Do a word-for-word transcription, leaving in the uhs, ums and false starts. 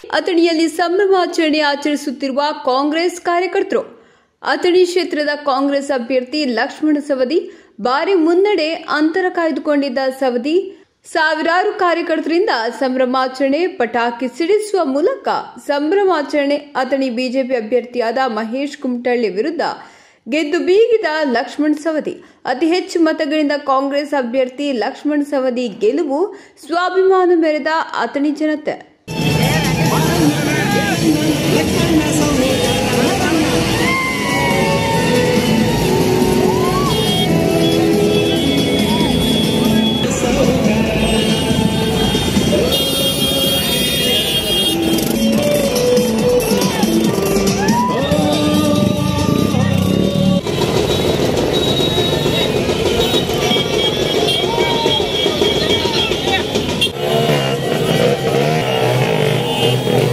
ಅಥಣಿಯಲ್ಲಿ ಸಂಭ್ರಮಾಚರಣೆ ಆಚರಿಸುತ್ತಿರುವ ಕಾಂಗ್ರೆಸ್ ಕಾರ್ಯಕರ್ತರು. ಅಥಣಿ ಕ್ಷೇತ್ರದ ಕಾಂಗ್ರೆಸ್ ಅಭ್ಯರ್ಥಿ ಲಕ್ಷ್ಮಣ ಸವದಿ ಭಾರಿ ಮುನ್ನಡೆ ಅಂತರ ಕಾಯ್ದುಕೊಂಡಿದ್ದ ಸವದಿ ಸಾವಿರಾರು ಕಾರ್ಯಕರ್ತರಿಂದ ಸಂಭ್ರಮಾಚರಣೆ ಪಟಾಕಿ ಸಿಡಿಸುವ ಮೂಲಕ ಸಂಭ್ರಮಾಚರಣೆ. ಅಥಣಿ ಬಿಜೆಪಿ ಅಭ್ಯರ್ಥಿಯಾದ ಮಹೇಶ್ ಕುಮಟಳ್ಳಿ ವಿರುದ್ಧ ಗೆದ್ದು ಬೀಗಿದ ಲಕ್ಷ್ಮಣ ಸವದಿ. ಅತಿ ಹೆಚ್ಚು ಮತಗಳಿಂದ ಕಾಂಗ್ರೆಸ್ ಅಭ್ಯರ್ಥಿ ಲಕ್ಷ್ಮಣ ಸವದಿ ಗೆಲುವು ಸ್ವಾಭಿಮಾನ ಮೆರೆದ ಅಥಣಿ ಜನತೆ. Thank you.